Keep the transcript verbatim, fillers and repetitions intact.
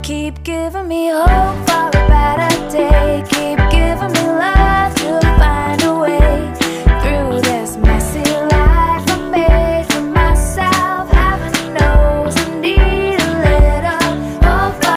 Keep giving me hope for a better day.